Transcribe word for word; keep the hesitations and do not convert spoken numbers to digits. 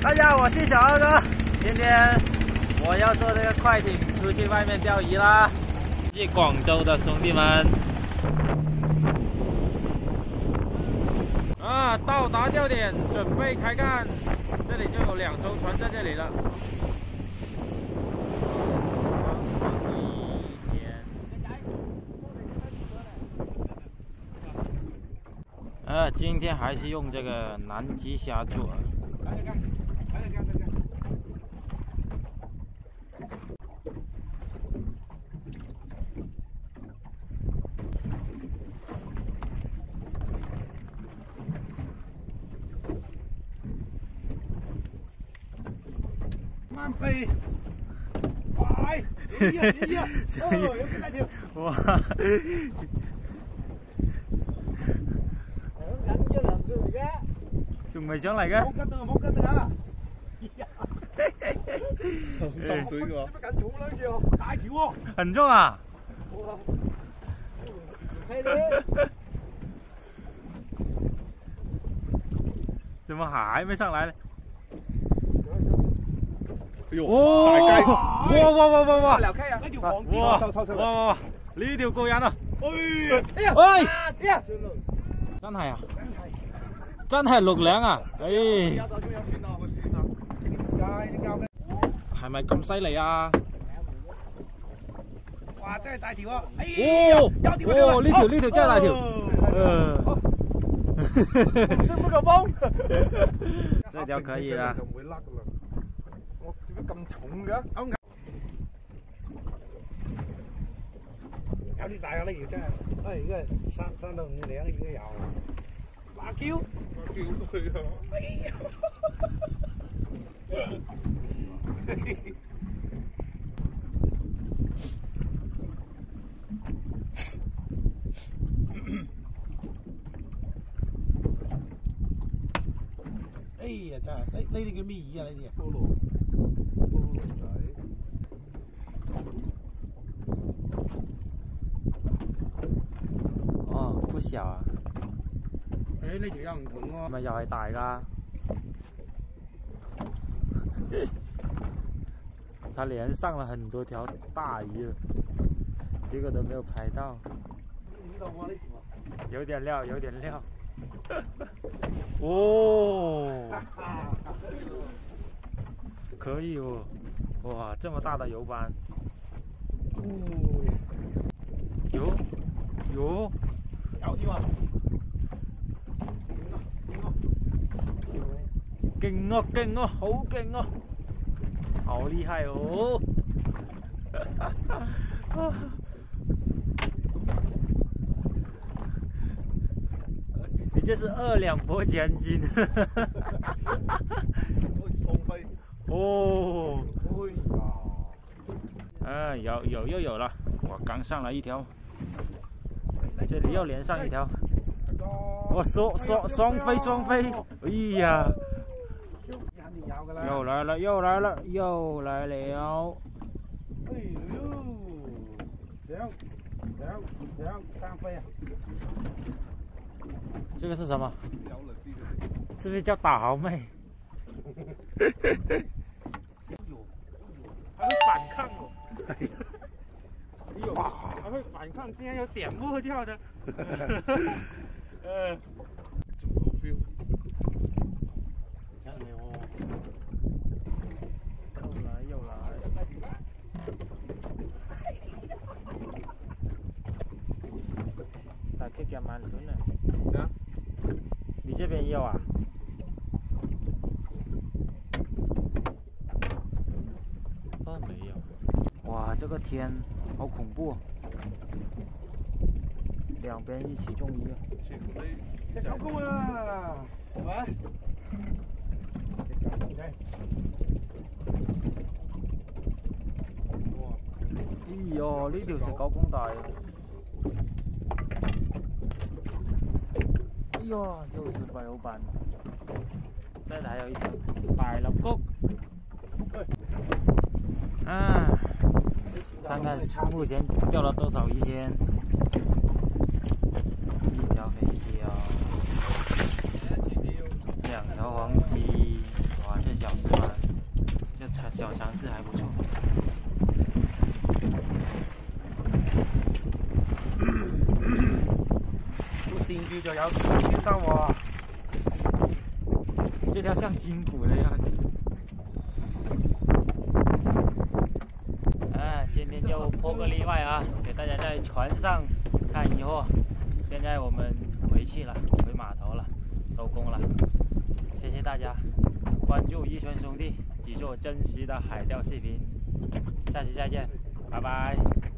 大家好，我是小二哥，今天我要坐这个快艇出去外面钓鱼啦！去广州的兄弟们，啊，到达钓点，准备开干。这里就有两艘船在这里了。呃，今天还是用这个南极虾做。 慢飛，快！小啲啊，小啲啊！哦，有幾大條？ 哇！ 響緊一兩歲嚟嘅， 仲未上嚟嘅？ 冇跟啊，冇跟啊！好深水㗎喎！做乜咁重兩隻喎？大條喎！ 很重啊！ 哇！係咧。 怎麼還沒上來呢？ 哎呦！ 哦！ 大雞！ 哇哇哇哇哇！ 呢條黃啲哇抽抽出嚟！ 哇哇！呢條過癮啊！ 哎呀！ 哎呀！ 真係啊！真係六兩啊！哎！ 有袋中有算啦，個算啦。點解？點解？ 係咪咁犀利啊？ 哇！真係大條啊！哎呀！ 哦！ 有條哦！呢條呢條真係大條。嗯。 識唔識個幫？ 這條可以啦。 就唔會甩噶啦。我做乜咁重嘅？有啲大啊！呢條真係，哎，而家三三到五兩已經有啦。辣椒，辣椒佢啊！哎呀！哎呀，真係，呢呢啲叫咩魚啊？呢啲啊？菠蘿，菠蘿仔。 哦，不小啊！ 誒，呢條又唔同喎。 咪又係大㗎？他連上了很多條大魚了，結果都沒有拍到。有點料，有點料。哦，可以哦！哇，這麼大的油斑。有有有添啊！ 勁啊勁啊，好勁啊，好厲害哦！你這是二兩撥千斤。 雙飛。 哦。 哎呀！ 啊，有有又有了，我剛上來一條，這裡又連上一條。我雙雙雙飛雙飛，哎呀！又來了又來了又來了！ 哎呦，想想想單飛啊！ 這個是什麼？是不是叫大蠔妹？還會反抗哦！哎呦，還會反抗，竟然有點破掉的。呃， 仲好 feel。真係喎！ 又來又來。打開給滿輪了。 啊？ 你這邊也有啊？哦，沒有。哇，這個天好恐怖，兩邊一起中魚。 食狗公啊，係咪？食狗公仔。哇！ 哎呦，呢條食狗公大。哎呦，又是白油斑。這裡還有一條白lập谷。啊，看看目前釣了多少魚先。一條黑鯛，兩條黃鯽，哇，這小小肠子还不错。 不新居就要介绍我。 这条像筋骨的样子。啊，今天就破个例外啊，给大家在船上看渔获。现在我们回去了，回码头了，收工了。谢谢大家关注一拳兄弟，制作真实的海钓视频。下期再见，拜拜。